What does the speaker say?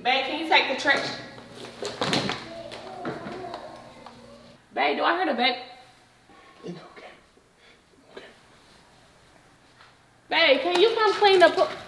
Babe, can you take the trash? Babe, do I hear the baby? It's okay. Okay. Babe, can you come clean up?